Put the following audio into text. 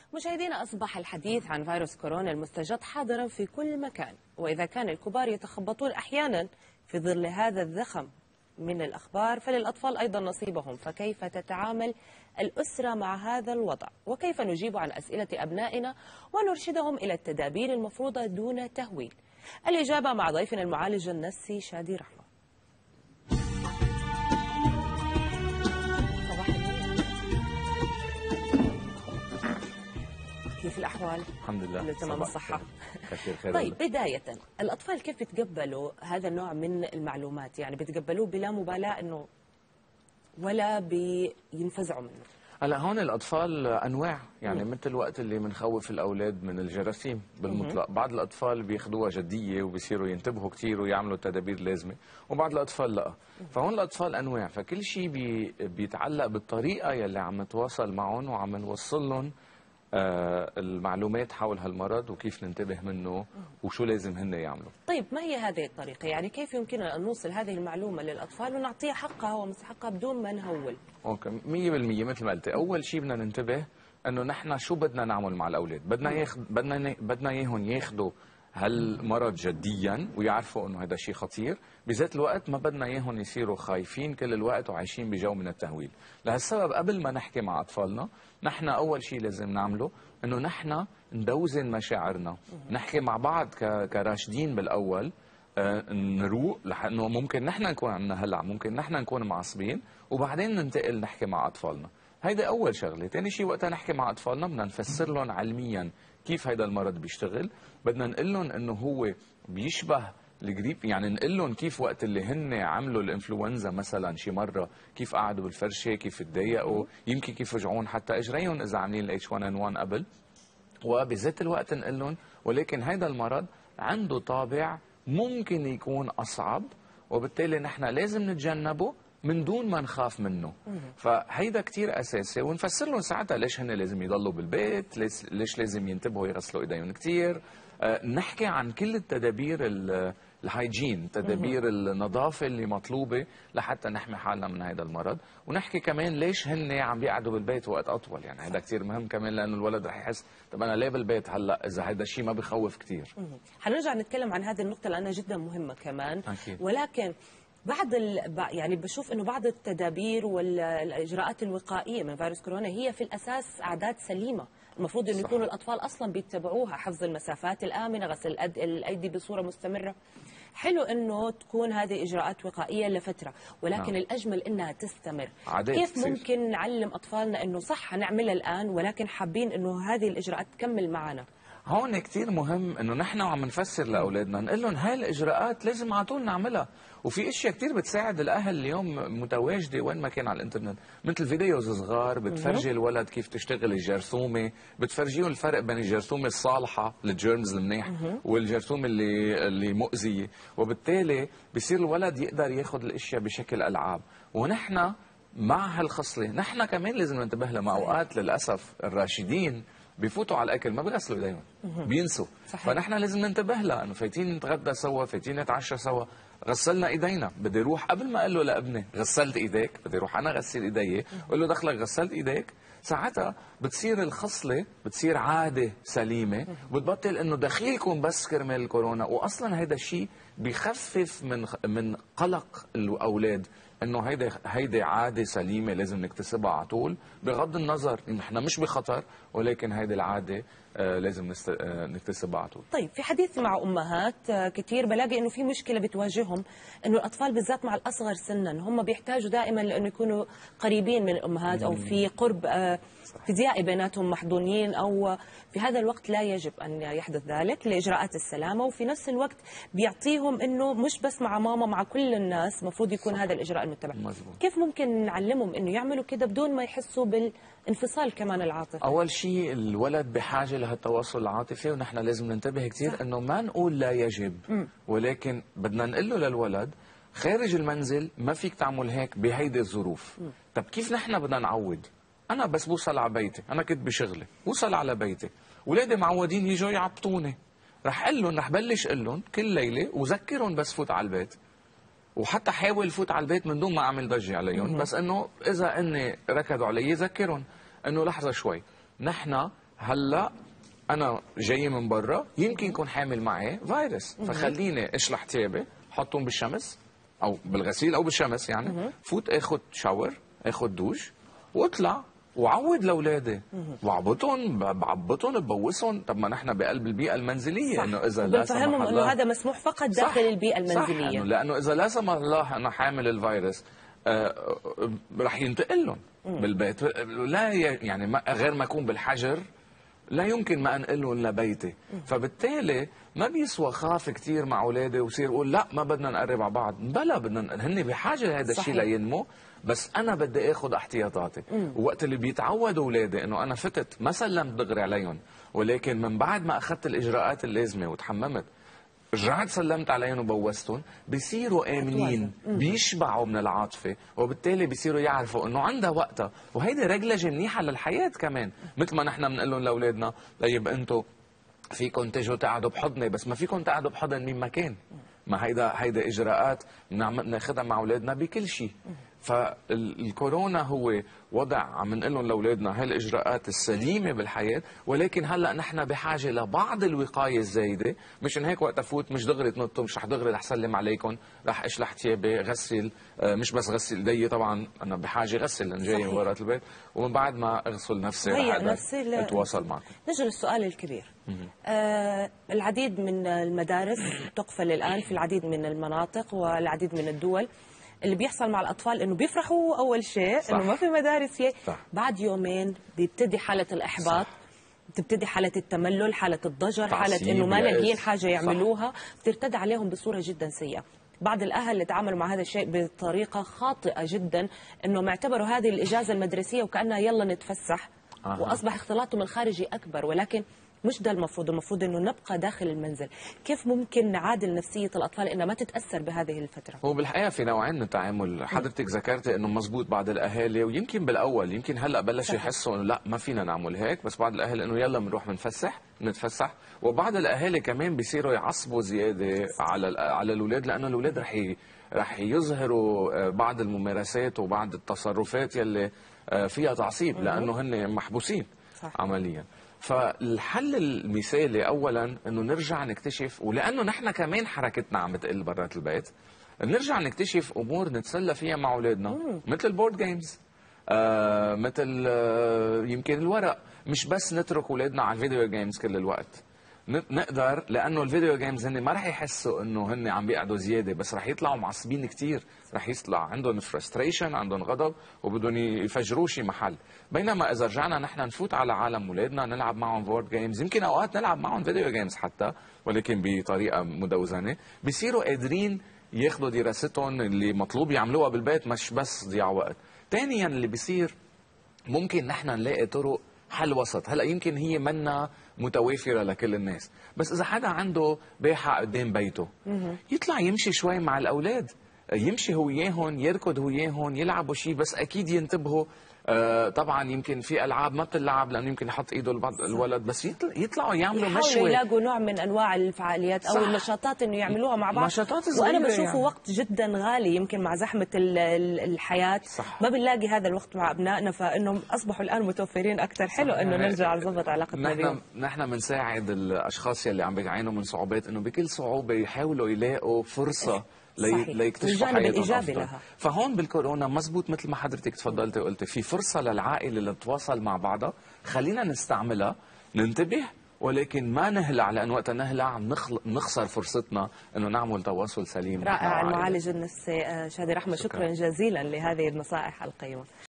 مشاهدينا، أصبح الحديث عن فيروس كورونا المستجد حاضرا في كل مكان، وإذا كان الكبار يتخبطون أحيانا في ظل هذا الزخم من الأخبار، فللأطفال أيضا نصيبهم. فكيف تتعامل الأسرة مع هذا الوضع؟ وكيف نجيب عن أسئلة أبنائنا ونرشدهم إلى التدابير المفروضة دون تهويل؟ الإجابة مع ضيفنا المعالج النفسي شادي رحمة. كيف الأحوال؟ الحمد لله، كله تمام الصحة؟ كثير خير. طيب، بداية الأطفال كيف بيتقبلوا هذا النوع من المعلومات؟ يعني بيتقبلوه بلا مبالاة إنه ولا بينفزعوا منه؟ هلا هون الاطفال انواع، يعني مثل الوقت اللي بنخوف الاولاد من الجراثيم بالمطلق، بعض الاطفال بياخذوها جديه وبيصيروا ينتبهوا كثير ويعملوا التدابير اللازمه، وبعض الاطفال لا. فهون الاطفال انواع، فكل شيء بيتعلق بالطريقه يلي عم نتواصل معهم وعم نوصل لهم المعلومات حول هالمرض وكيف ننتبه منه وشو لازم هن يعملوا. طيب، ما هي هذه الطريقة؟ يعني كيف يمكننا أن نوصل هذه المعلومة للأطفال ونعطيها حقها ومستحقها بدون ما نهول؟ اوكي، 100% مثل ما قلتي. اول شيء بدنا ننتبه انه نحن شو بدنا نعمل مع الاولاد. بدنا اياهم ياخذوا هالمرض جديا ويعرفوا انه هذا شيء خطير، بذات الوقت ما بدنا اياهم يصيروا خايفين كل الوقت وعايشين بجو من التهويل. لهالسبب قبل ما نحكي مع اطفالنا، نحن اول شيء لازم نعمله انه نحن ندوزن مشاعرنا، نحكي مع بعض كراشدين بالاول، نروق، لانه ممكن نحن نكون عندنا هلع، ممكن نحن نكون معصبين، وبعدين ننتقل نحكي مع اطفالنا. هيدا اول شغله. ثاني شيء، وقتها نحكي مع اطفالنا بدنا نفسر لهم علميا كيف هيدا المرض بيشتغل، بدنا نقول لهم انه هو بيشبه الجريب، يعني نقول لهم كيف وقت اللي هن عملوا الانفلونزا مثلا شي مره، كيف قعدوا بالفرشه، كيف تضايقوا، يمكن كيف رجعون حتى اجريهم اذا عاملين الاتش 1 ان 1 قبل. وبذات الوقت نقول لهم ولكن هيدا المرض عنده طابع ممكن يكون اصعب، وبالتالي نحن لازم نتجنبه من دون ما نخاف منه. فهيدا كتير اساسي، ونفسر لهم ساعتها ليش هن لازم يضلوا بالبيت، ليش لازم ينتبهوا يغسلوا ايديهم كتير. نحكي عن كل التدابير الهايجين، تدابير النظافه اللي مطلوبه لحتى نحمي حالنا من هذا المرض، ونحكي كمان ليش هن عم بيقعدوا بالبيت وقت اطول. يعني هذا كثير مهم كمان، لانه الولد رح يحس طب انا ليه بالبيت هلا اذا هذا الشيء ما بخوف كثير. حنرجع نتكلم عن هذه النقطه لانها جدا مهمه كمان. أكيد. ولكن يعني بشوف انه بعض التدابير والاجراءات الوقائيه من فيروس كورونا هي في الاساس عادات سليمه، المفروض انه يكونوا الاطفال اصلا بيتبعوها، حفظ المسافات الامنه، غسل الايدي بصوره مستمره. حلو انه تكون هذه اجراءات وقائيه لفتره، ولكن الاجمل انها تستمر. كيف ممكن نعلم اطفالنا انه صح هنعملها الان ولكن حابين انه هذه الاجراءات تكمل معنا؟ هون كتير مهم انه نحن وعم نفسر لاولادنا نقول لهم هاي الاجراءات لازم على طول نعملها، وفي اشياء كتير بتساعد الاهل اليوم متواجده وين ما كان على الانترنت، مثل فيديوز صغار بتفرجي الولد كيف تشتغل الجرثومه، بتفرجيه الفرق بين الجرثومه الصالحه الجيرمز المنيح والجرثومه اللي مؤذيه، وبالتالي بصير الولد يقدر ياخذ الاشياء بشكل العاب. ونحن مع هالخصله نحن كمان لازم ننتبه لها. مع اوقات للاسف الراشدين بيفوتوا على الاكل ما بيغسلوا ايديهم، بينسوا. فنحن لازم ننتبه لها انه فايتين نتغدى سوا، فايتين نتعشى سوا، غسلنا ايدينا. بدي اروح قبل ما اقول له لابني غسلت ايديك، بدي اروح انا غسل ايدي، اقول له دخلك غسلت ايديك. ساعتها بتصير الخصله، بتصير عاده سليمه، وبتبطل انه دخيلكم بس كرمال الكورونا. واصلا هذا الشيء بيخفف من قلق الاولاد، انه هيدي عاده سليمه لازم نكتسبها على طول، بغض النظر انه احنا مش بخطر، ولكن هيدي العاده لازم نكتسبها على طول. طيب، في حديثي مع امهات كثير بلاقي انه في مشكله بتواجههم، انه الاطفال بالذات مع الاصغر سنا هم بيحتاجوا دائما لانه يكونوا قريبين من الامهات او في قرب فيزيائي بيناتهم محضونين، او في هذا الوقت لا يجب ان يحدث ذلك لاجراءات السلامه، وفي نفس الوقت بيعطيهم انه مش بس مع ماما، مع كل الناس المفروض يكون هذا الاجراء المتبع. كيف ممكن نعلمهم انه يعملوا كده بدون ما يحسوا بالانفصال كمان العاطفي؟ اول شيء الولد بحاجه لهالتواصل العاطفي، ونحن لازم ننتبه كثير انه ما نقول لا يجب، ولكن بدنا نقول له للولد خارج المنزل ما فيك تعمل هيك بهيدي الظروف. طب كيف نحن بدنا نعود؟ انا بس بوصل على بيتي، انا كنت بشغلي، وصل على بيتي، اولادي معودين يجوا يعبطوني، رح اقول لهم، رح بلش اقول لهم كل ليله وذكرهم بس فوت على البيت، وحتى حاول فوت على البيت من دون ما اعمل ضجه عليهم، بس انه اذا اني ركضوا علي ذكرهم انه لحظه شوي، نحن هلا انا جاي من برا يمكن يكون حامل معي فيروس، فخليني اشلح ثيابي، حطهم بالشمس او بالغسيل او بالشمس، يعني فوت اخذ شاور، اخذ دوش، واطلع وعود لاولادي وعبطهم، بعبطهم ببوسهم. طب ما نحن بقلب البيئه المنزليه، انه اذا لا سمح بنفهمهم انه الله هذا مسموح فقط داخل البيئه المنزليه. صح، لانه اذا لا سمح الله انا حامل الفيروس رح ينتقل لهم بالبيت. لا يعني غير ما اكون بالحجر لا يمكن ما انقلهم لبيتي. فبالتالي ما بيسوى خاف كثير مع اولادي وصير اقول لا ما بدنا نقرب على بعض. بلا بدنا، هن بحاجه لهذا الشيء لينمو، بس انا بدي اخذ احتياطاتي. ووقت اللي بيتعودوا اولادي انه انا فتت ما سلمت دغري عليهم، ولكن من بعد ما اخذت الاجراءات اللازمه وتحممت رجعت سلمت عليهم وبوستهم، بيصيروا امنين، بيشبعوا من العاطفه، وبالتالي بيصيروا يعرفوا انه عندها وقتها. وهيدي رجلجه منيحه للحياه كمان. مثل ما نحن بنقول لهم لاولادنا طيب انتم فيكم تجوا تقعدوا بحضني، بس ما فيكم تقعدوا بحضن مين ما كان. ما هيدا اجراءات ناخذها مع اولادنا بكل شيء. فالكورونا هو وضع عم نقول لهم لاولادنا هاي الاجراءات السليمه بالحياه، ولكن هلا نحن بحاجه لبعض الوقايه الزايده. مشان هيك وقت افوت مش دغري تنطوا، مش رح دغري رح سلم عليكم، رح اشلح ثيابي، غسل، مش بس غسل ايدي، طبعا انا بحاجه غسل لان جاي من ورا البيت، ومن بعد ما اغسل نفسي رح اتواصل معكم. نجي للسؤال الكبير. العديد من المدارس تقفل الان في العديد من المناطق والعديد من الدول. اللي بيحصل مع الأطفال إنه بيفرحوا أول شيء إنه ما في مدارس، بعد يومين بيبتدي حالة الإحباط، بتبتدي حالة التملل، حالة الضجر، حالة إنه ما لاقيين حاجة يعملوها، بترتد عليهم بصورة جدا سيئة. بعض الأهل اللي تعاملوا مع هذا الشيء بطريقة خاطئة جدا، إنه معتبروا هذه الإجازة المدرسية وكأنها يلا نتفسح، وأصبح اختلاطهم الخارجي أكبر. ولكن مش ده المفروض انه نبقى داخل المنزل. كيف ممكن نعادل نفسيه الاطفال انها ما تتاثر بهذه الفتره؟ هو بالحقيقه في نوعين من التعامل. حضرتك ذكرتي انه مزبوط بعض الاهالي، ويمكن بالاول يمكن هلا بلشوا يحسوا انه لا ما فينا نعمل هيك، بس بعض الاهالي انه يلا بنروح نتفسح. وبعض الاهالي كمان بيصيروا يعصبوا زياده على الاولاد، لانه الاولاد رح يظهروا بعض الممارسات وبعض التصرفات يلي فيها تعصيب، لانه هن محبوسين عمليا. فالحل المثالي اولا انه نرجع نكتشف، ولانه نحن كمان حركتنا عم تقل برات البيت، نرجع نكتشف امور نتسلى فيها مع اولادنا، مثل البورد جيمز، مثل يمكن الورق. مش بس نترك اولادنا على الفيديو جيمز كل الوقت، نقدر، لانه الفيديو جيمز هن ما رح يحسوا انه هن عم بيقعدوا زياده، بس رح يطلعوا معصبين كثير، رح يطلع عندهم فرستريشن، عندهم غضب، وبدهم يفجروا شي محل. بينما اذا رجعنا نحن نفوت على عالم اولادنا، نلعب معهم بورد جيمز، يمكن اوقات نلعب معهم فيديو جيمز حتى، ولكن بطريقه مدوزنه، بيصيروا قادرين ياخذوا دراستهم اللي مطلوب يعملوها بالبيت، مش بس ضياع وقت. ثانيا اللي بيصير ممكن نحن نلاقي طرق حل وسط. هلا يمكن هي منا متوافره لكل الناس، بس اذا حدا عنده باحه قدام بيته يطلع يمشي شوي مع الاولاد، يمشي هو وياهم، يركض هو وياهم، يلعبوا شيء، بس اكيد ينتبهوا. طبعا يمكن في العاب ما بتلعب لانه يمكن يحط ايده الولد، بس يطلعوا يعملوا مشوي، يحاولوا يلاقوا نوع من انواع الفعاليات او النشاطات انه يعملوها مع بعض. وانا بشوفه يعني وقت جدا غالي، يمكن مع زحمه الحياه ما بنلاقي هذا الوقت مع ابنائنا، فانهم اصبحوا الان متوفرين اكثر. حلو انه نرجع نظبط علاقتنا بهم. نحن بنساعد الاشخاص يلي عم بيعانوا من صعوبات، انه بكل صعوبه يحاولوا يلاقوا فرصه ليكتشفوا حياتهم أفضل. فهون بالكورونا مزبوط مثل ما حضرتك تفضلتي وقلتي، في فرصة للعائلة اللي تتواصل مع بعضها، خلينا نستعملها، ننتبه، ولكن ما نهلع، لأن وقت نهلع نخسر فرصتنا إنه نعمل تواصل سليم. رائع المعالج النفسي شادي رحمة، شكرا جزيلا لهذه النصائح القيمة.